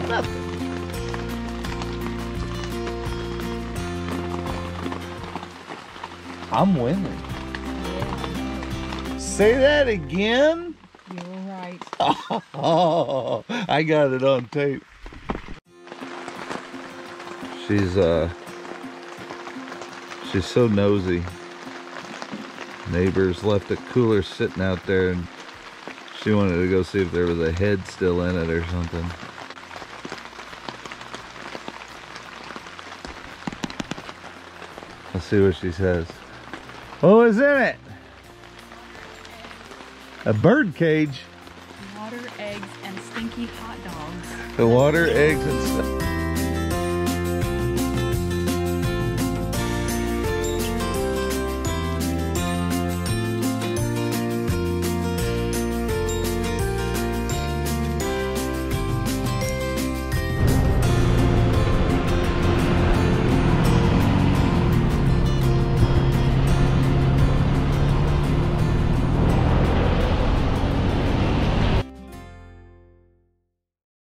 Nothing. I'm winning. Say that again? You were right. Oh, I got it on tape. She's so nosy. Neighbors left a cooler sitting out there and she wanted to go see if there was a head still in it or something. Let's see what she says. What was in it? A bird cage. Water, eggs, and stinky hot dogs. The water, eggs, and stuff.